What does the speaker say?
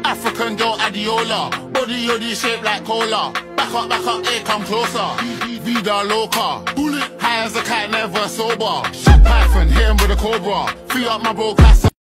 African Joe Adiola, body yoddy shaped like cola. Back up, here come closer. Vida loca, bullet, high as a cat, never sober. Shit Python, hit him with a cobra. Free up my bro, class.